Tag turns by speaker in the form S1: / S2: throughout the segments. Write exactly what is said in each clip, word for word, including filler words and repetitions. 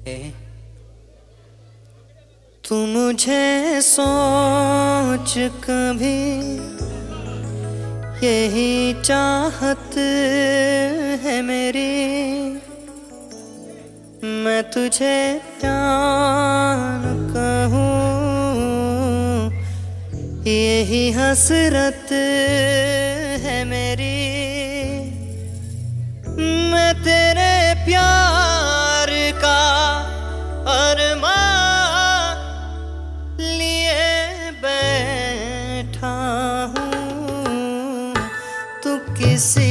S1: ए, तू मुझे सोच कभी यही चाहत है मेरी, मैं तुझे जान कहूँ यही हसरत है मेरी। मैं तेरे प्यार का अरमान लिए बैठा हूँ, तू किसी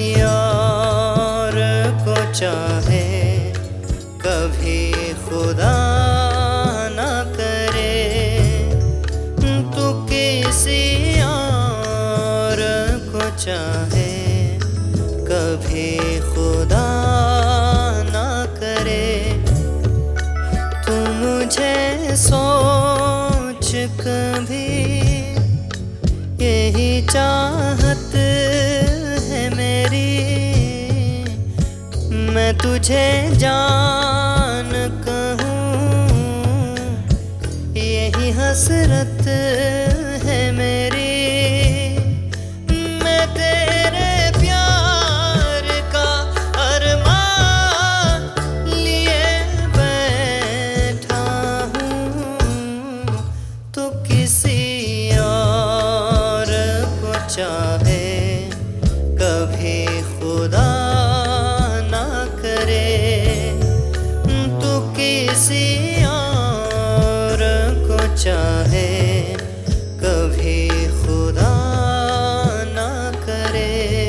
S1: और को चाहे कभी खुदा ना करे, तू किसी और को चाहे कभी खुदा ना करे। तू मुझे सोच कभी यही चाहत है मेरी, मैं तुझे जान कहूँ यही हसरत है मेरी। मैं तेरे प्यार का अरमान लिए बैठा हूँ, तो किसी और को चाहे कभी खुदा ना करे, तो किसी और को चाहे कभी खुदा ना करे।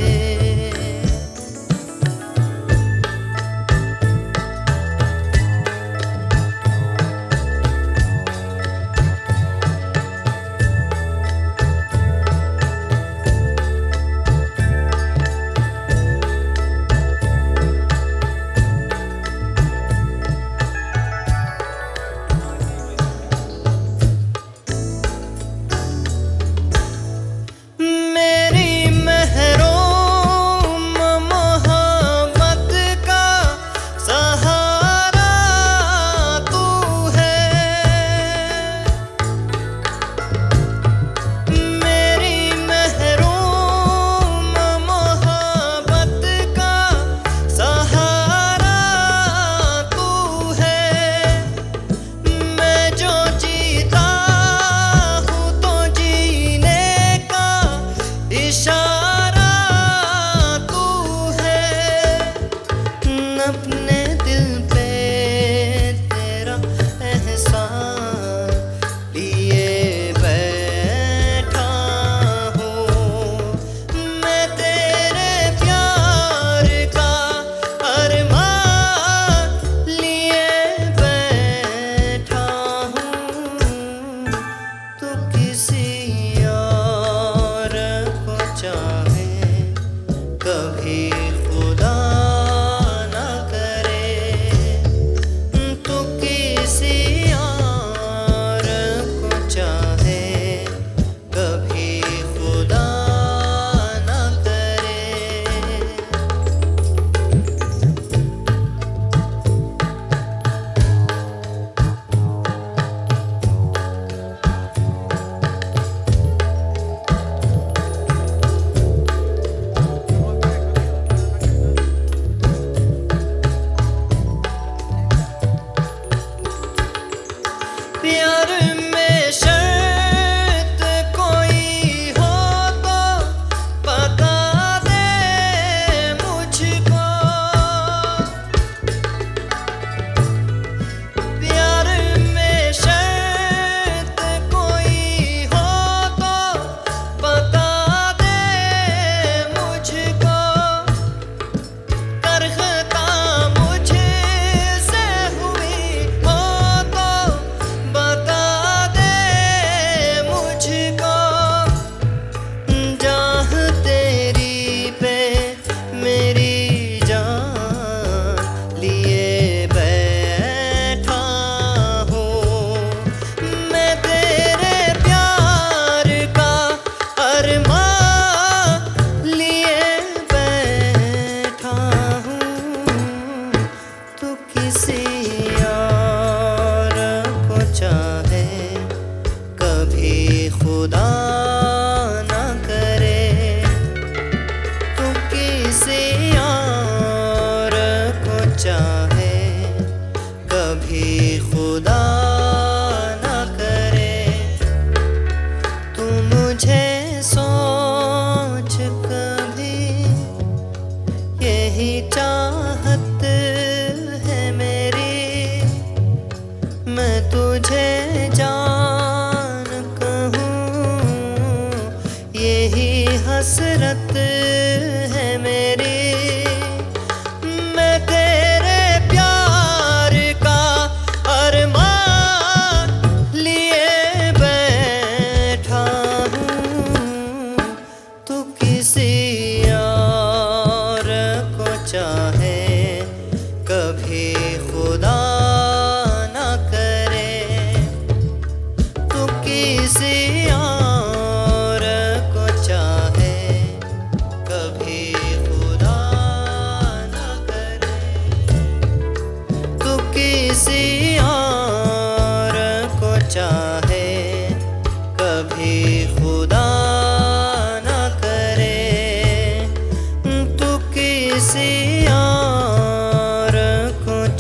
S1: अपने दिल पे तेरा एहसान लिए बैठा हूँ, मैं तेरे प्यार का अरमान लिए बैठा हूँ, तो किसी और को चाहे कभी खुदा ना करे।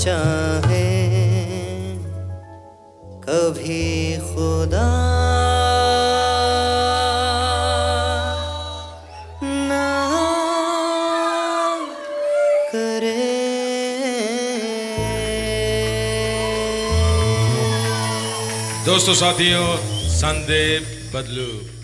S1: चाहे कभी खुदा ना करे।
S2: दोस्तों साथियों, संदीप बदलू।